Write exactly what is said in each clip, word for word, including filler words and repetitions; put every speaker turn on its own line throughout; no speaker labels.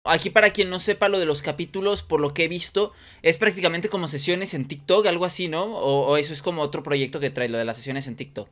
aquí para quien no sepa lo de los capítulos, por lo que he visto, es prácticamente como sesiones en TikTok, algo así, ¿no? O, o eso es como otro proyecto que trae, lo de las sesiones en TikTok.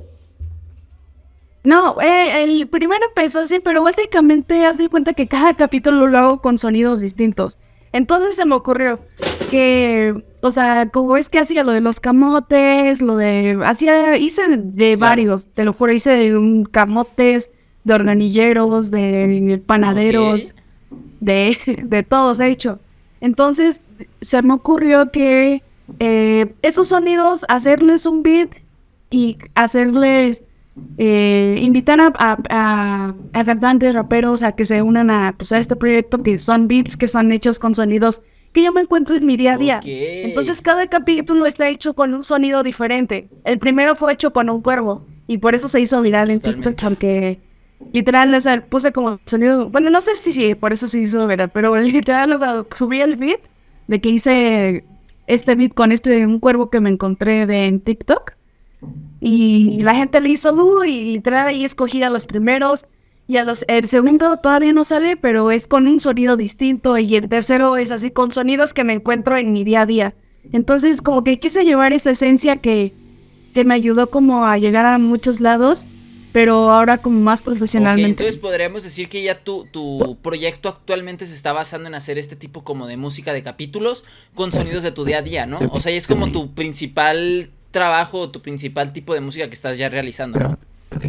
No, eh, el primero empezó así, pero básicamente haz de cuenta que cada capítulo lo hago con sonidos distintos. Entonces se me ocurrió que, o sea, como es que hacía lo de los camotes, lo de, hacía, hice de
Claro.
varios, te lo juro, hice de un camotes, de organilleros, de
Ok.
panaderos, de, de todos, he hecho. Entonces se me ocurrió que eh, esos sonidos, hacerles un beat y hacerles eh, invitar a, a, a, a cantantes, raperos a que se unan a, pues, a este proyecto, que son beats que son hechos con sonidos que yo me encuentro en mi día a día.
Ok.
Entonces cada capítulo está hecho con un sonido diferente. El primero fue hecho con un cuervo y por eso se hizo viral en TikTok,
Totalmente.
porque literal, o sea, puse como sonido, bueno, no sé si, si por eso se hizo viral, pero literal, o sea, subí el beat de que hice este beat con este, un cuervo que me encontré de, en TikTok. Y la gente le hizo dúo y literal ahí escogí a los primeros. Y a los, el segundo todavía no sale, pero es con un sonido distinto. Y el tercero es así con sonidos que me encuentro en mi día a día. Entonces como que quise llevar esa esencia que, que me ayudó como a llegar a muchos lados, pero ahora como más
Ok,
profesionalmente.
entonces podríamos decir que ya tu, tu proyecto actualmente se está basando en hacer este tipo como de música de capítulos con sonidos de tu día a día, ¿no? O sea, y es como tu principal trabajo o tu principal tipo de música que estás ya realizando, ¿no?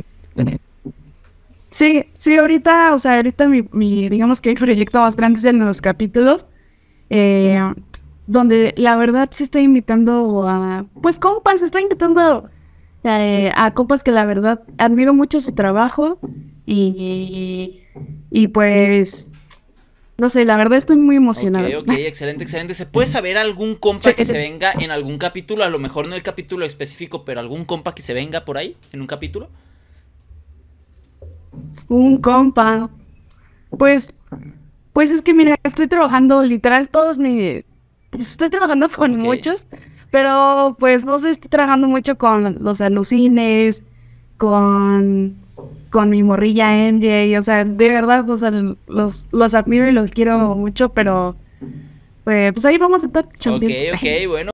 Sí, sí, ahorita, o sea, ahorita mi, mi digamos que el proyecto más grande es el de los capítulos. Eh, donde la verdad sí estoy invitando a, pues compas, estoy invitando eh, a compas que la verdad admiro mucho su trabajo y, y pues, no sé, la verdad estoy muy
Ok,
emocionada.
ok, excelente, excelente. ¿Se puede saber algún compa que se venga en algún capítulo? A lo mejor no el capítulo específico, pero algún compa que se venga por ahí en un capítulo.
Un compa, pues, pues es que mira, estoy trabajando literal todos mis, pues, estoy trabajando con
Ok.
muchos, pero pues no sé, estoy trabajando mucho con los alucines, con, con mi morrilla M J, o sea, de verdad, o sea, los, los admiro y los quiero mucho, pero pues, pues ahí vamos a estar
Ok,
chambeando.
ok, bueno.